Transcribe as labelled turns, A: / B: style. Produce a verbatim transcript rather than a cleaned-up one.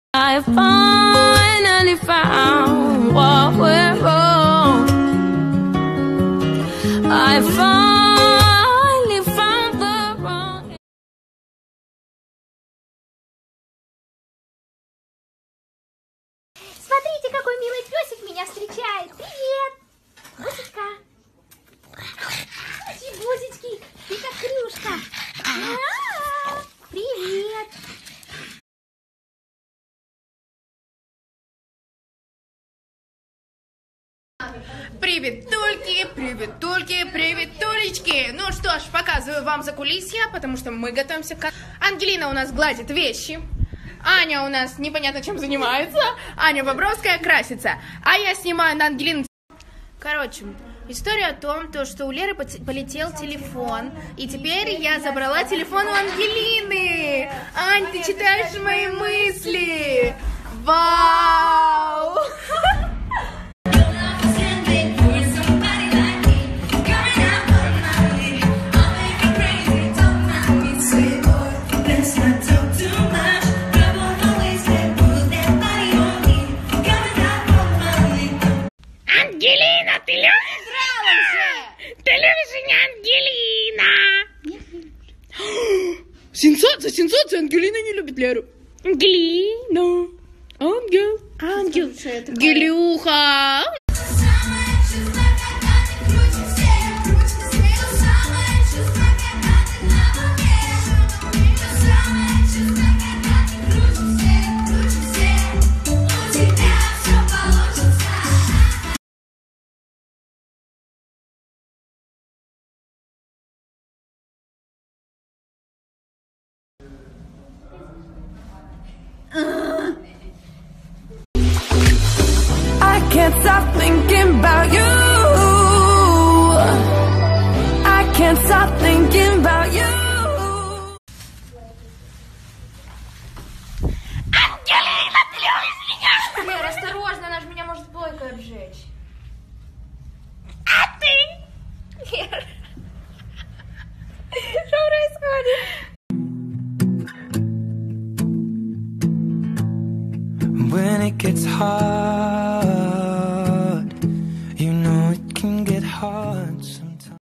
A: I finally found what went wrong. I finally found the wrong.
B: Смотрите, какой милый песик меня встречает. Привет! Бусечка. Бусечки, ты как крюшка. А-а-а. Привет.
C: Приветульки, приветульки, приветулечки. Ну что ж, показываю вам закулисье, потому что мы готовимся к... Ангелина у нас гладит вещи. Аня у нас непонятно чем занимается. Аня Бобровская красится. А я снимаю на Ангелину. Короче, история о том, то, что у Леры полетел телефон. И теперь я забрала телефон у Ангелины. Ань, ты читаешь мои мысли. Вау!
D: Ангелина, ты любишь? Ты любишь меня, Ангелина?
C: Сенсация, сенсация, Ангелина не любит Леру.
D: Ангелина.
C: Ангел, ангел, Гелюха.
A: I can't stop thinking about you. I can't stop thinking about you.
D: Ангелина, ты любишь меня?
B: Лера, осторожно, она же меня может плойкой обжечь.
D: А ты?
B: Лера, что происходит?
E: When it gets hard